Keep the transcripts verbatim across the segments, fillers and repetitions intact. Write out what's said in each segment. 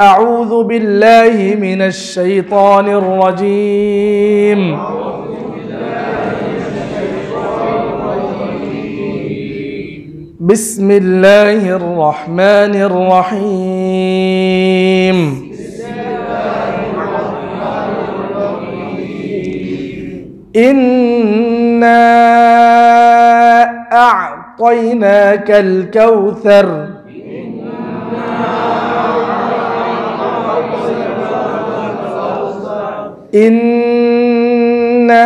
أعوذ بالله من الشيطان الرجيم بسم الله الرحمن الرحيم إنا أعطيناك الكوثر إنا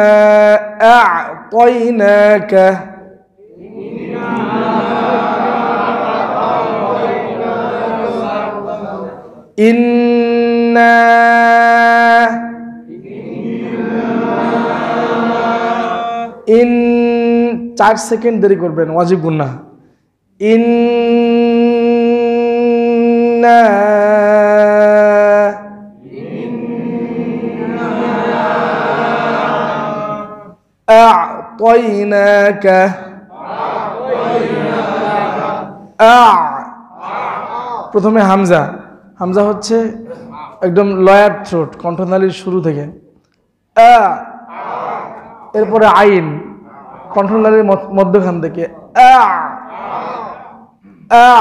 أعطيناك إنا إن চার সেকেন্ড দেরি করবেন ওয়াজিব গুনাহ إنا أعطيناك أع প্রথমে হামজা হামজা হচ্ছে একদম লয়ার থ্রোট কণ্ঠনালীর শুরু থেকে আ এরপরে আইন কণ্ঠনালীর মধ্যখান থেকে আ আ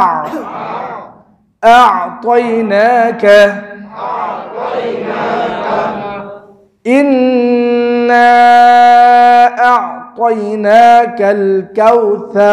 أعطيناك إنا أعطيناك الكوثر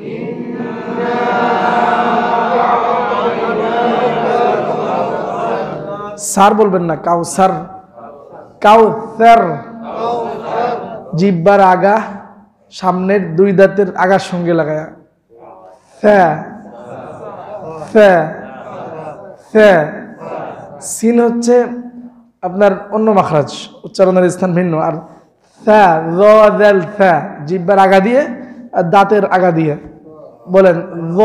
সার বলবেন না কাউসার কাউসার জিহ্বার আগা সামনের দুই দাঁতের আগার সঙ্গে লাগায়া ফা ফা ফা সিন হচ্ছে আপনার অন্য মাখরাজ উচ্চারণের স্থান ভিন্ন আর ফা য দাল ফা জিহ্বার আগা দিয়ে আর দাঁতের আগা দিয়ে বলেন য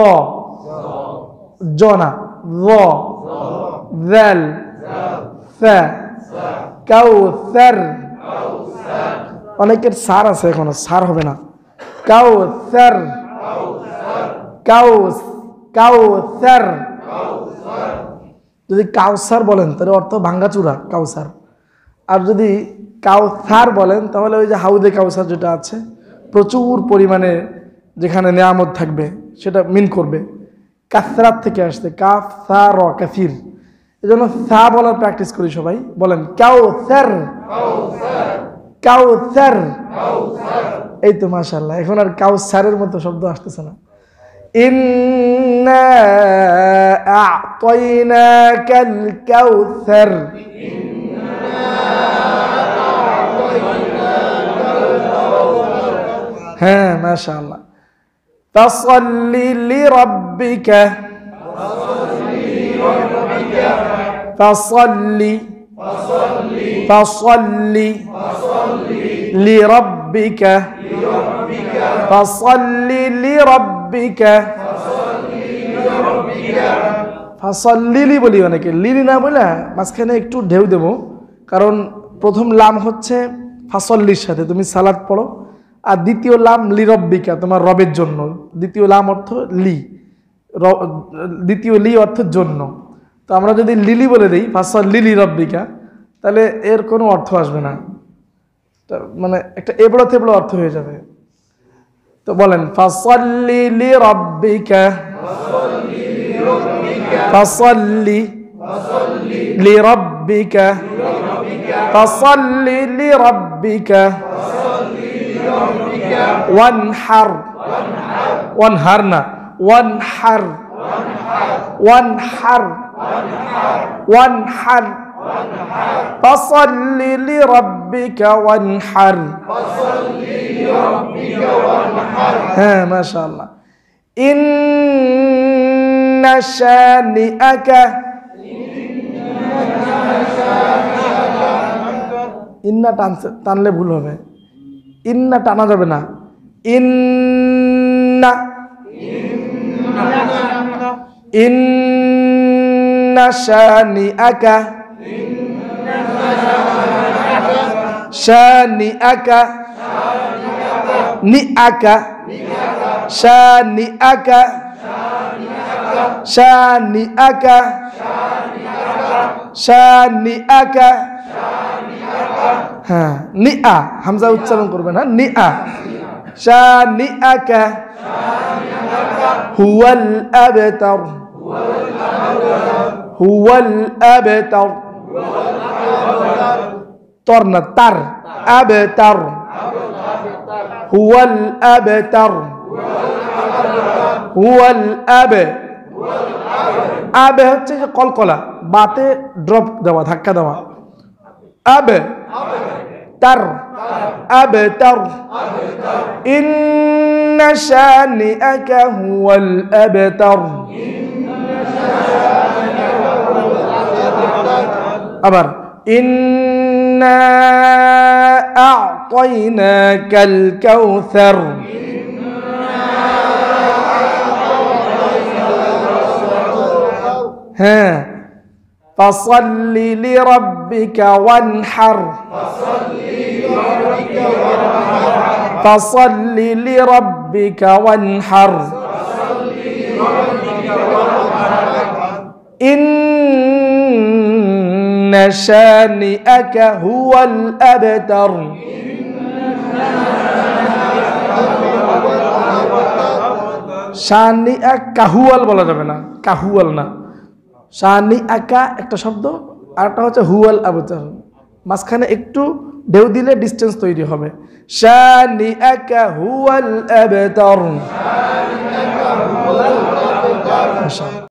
জনা য দাল ফা কাউসার অনেকের সার আছে এখনো সার হবে না কাউসার কাউস কাউসার যদি কাউসার বলেন তাহলে অর্থ ভাঙ্গাচুরা কাউসার আর যদি কাউসার বলেন তাহলে ওই যে হাউদে কাউসার যেটা আছে প্রচুর পরিমাণে যেখানে নেয়ামত থাকবে সেটা মিন করবে কাসরাত থেকে আসছে কাফ সা র কাসির এজন্য সা বলার প্র্যাকটিস করি সবাই বলেন কাউসার কাউসার এই তো মাশাআল্লাহ এখন আর কাউসারের মতো শব্দ আসতেছে না إنا أعطيناك الكوثر ها ما شاء الله فصل لربك فصل فصل لربك فصل لربك ফাসাল্লিলি বলি অনেকে লিলি না বলে মাঝখানে একটু ঢেউ দেবো কারণ প্রথম লাম হচ্ছে ফাসল্লির সাথে তুমি সালাত পড়ো আর দ্বিতীয় লাম লি রব্বিকা তোমার রবের জন্য দ্বিতীয় লাম অর্থ লি দ্বিতীয় লি অর্থ জন্য তো আমরা যদি লিলি বলে দিই ফাসাল্লিলি রব্বিকা তাহলে এর কোনো অর্থ আসবে না মানে একটা এবড়ো থেবড়ো অর্থ হয়ে যাবে তো বলেন ফাসাল্লি লিরাব্বিকা ফাসাল্লি লিরাব্বিকা ফাসাল্লি লিরাব্বিকা ওয়ানহার ওয়ানহার না ওয়ানহার ওয়ানহার ওয়ানহার فصل لربك وانحر ها ما شاء الله إن شانئك ইন্না টানলে ভুল হবে ইন্না টানা যাবে না ইন্না ইন্না শানিআকা শানিআকা নিআকা শানিআকা শানিআকা শানিআকা হ্যাঁ নিআ হামজা উচ্চারণ করবেন হ্যাঁ নিআ শানিআকা হুয়াল আবতার হুয়াল আবতার তর না তার আবতার হুয়াল আবতার হুয়াল আব আবে হচ্ছে যে কলকলা বাতে ড্রপ দেওয়া ধাক্কা দেওয়া আবে তার আবে তার ইন্না শানিআকা হুয়াল আবতার আবার ইন্না আ'তাইনাকাল কাউসার হ্যাঁ ফাসাল্লি লিরাব্বিকা ওয়ানহার ফাসাল্লি লিরাব্বিকা ওয়ানহার ইন্না শানিআকা হুয়াল আবতার শানিআ কাহুয়াল বলা যাবে না কাহুয়াল না শানিআকা একটা শব্দ আর একটা হচ্ছে হুয়াল আবতার মাঝখানে একটু ঢেউ দিলে ডিসটেন্স তৈরি হবে শানিআকা হুয়াল আবতার